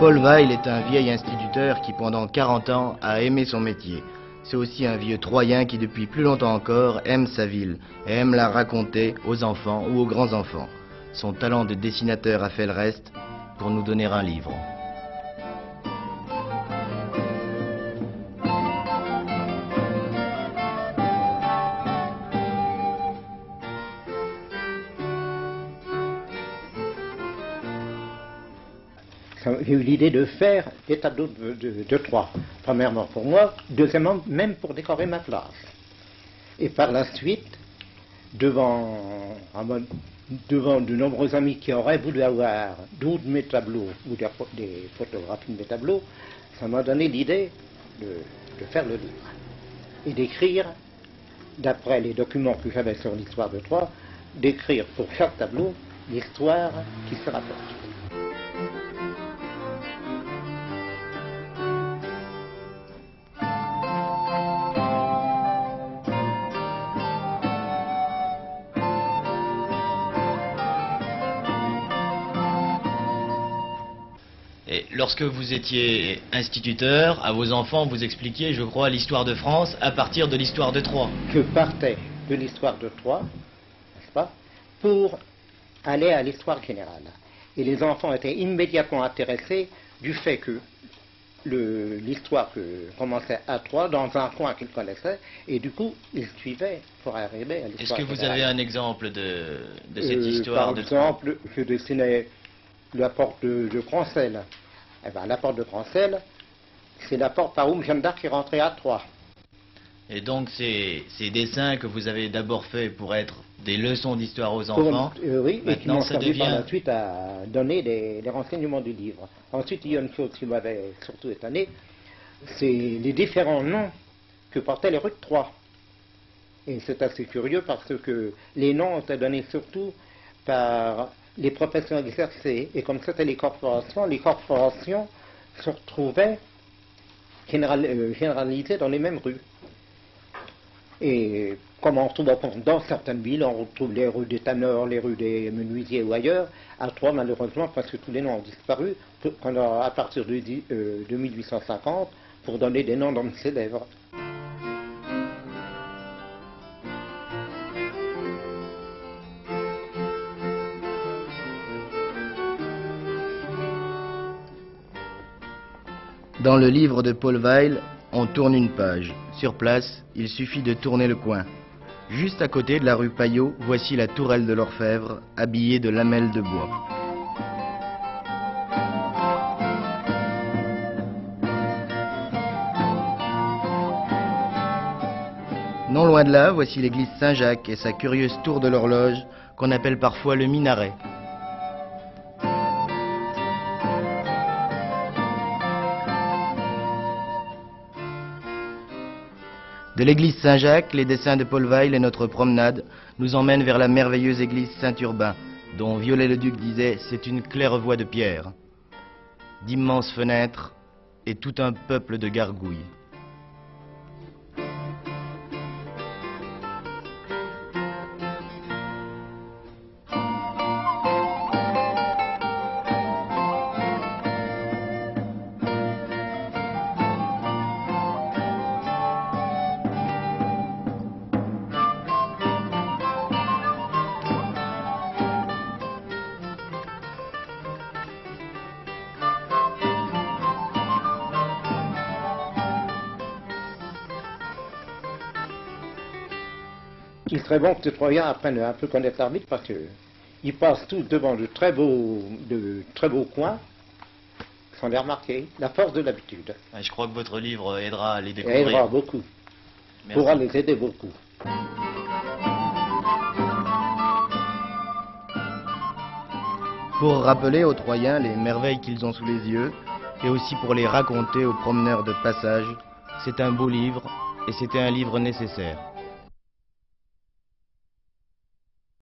Paul Weil est un vieil instituteur qui pendant 40 ans a aimé son métier. C'est aussi un vieux Troyen qui depuis plus longtemps encore aime sa ville et aime la raconter aux enfants ou aux grands-enfants. Son talent de dessinateur a fait le reste pour nous donner un livre. J'ai eu l'idée de faire des tableaux de Troie, premièrement pour moi, deuxièmement même pour décorer ma classe. Et par la suite, devant de nombreux amis qui auraient voulu avoir d'autres de mes tableaux ou des photographies de mes tableaux, ça m'a donné l'idée de faire le livre et d'écrire, d'après les documents que j'avais sur l'histoire de Troie, d'écrire pour chaque tableau l'histoire qui se rapporte. Et lorsque vous étiez instituteur, à vos enfants, vous expliquiez, je crois, l'histoire de France à partir de l'histoire de Troie. Je partais de l'histoire de Troie, n'est-ce pas, pour aller à l'histoire générale. Et les enfants étaient immédiatement intéressés du fait que l'histoire commençait à Troie, dans un coin qu'ils connaissaient, et du coup, ils suivaient pour arriver à l'histoire générale. Est-ce que vous générale. avez un exemple de cette histoire de Troie? Par exemple, je dessinais la porte de Croncel. Eh bien, la porte de Croncel, c'est la porte par où Jeanne d'Arc est rentrée à Troie. Et donc, ces dessins que vous avez d'abord faits pour être des leçons d'histoire aux enfants, oui, et qui m'ont ça servi par devient... la suite à donner les renseignements du livre. Ensuite, il y a une chose qui m'avait surtout étonné, c'est les différents noms que portaient les rues de Troie. Et c'est assez curieux parce que les noms ont été donnés surtout par les professions exercées. Et comme c'était les corporations se retrouvaient généralisées dans les mêmes rues. Et comme on retrouve dans certaines villes, on retrouve les rues des tanneurs, les rues des menuisiers ou ailleurs, à Troyes, malheureusement, parce que tous les noms ont disparu à partir de 1850, pour donner des noms d'hommes célèbres. Dans le livre de Paul Weil, on tourne une page. Sur place, il suffit de tourner le coin. Juste à côté de la rue Payot, voici la tourelle de l'orfèvre, habillée de lamelles de bois. Non loin de là, voici l'église Saint-Jacques et sa curieuse tour de l'horloge, qu'on appelle parfois le minaret. De l'église Saint-Jacques, les dessins de Paul Weil et notre promenade nous emmènent vers la merveilleuse église Saint-Urbain, dont Viollet-le-Duc disait « c'est une claire-voie de pierre ». D'immenses fenêtres et tout un peuple de gargouilles. Il serait bon que les Troyens apprennent à un peu connaître l'arbitre parce qu'ils passent tous devant de très beaux coins sans les remarquer. La force de l'habitude. Je crois que votre livre aidera à les découvrir. Aidera beaucoup. Merci. Pourra les aider beaucoup. Pour rappeler aux Troyens les merveilles qu'ils ont sous les yeux, et aussi pour les raconter aux promeneurs de passage, c'est un beau livre, et c'était un livre nécessaire.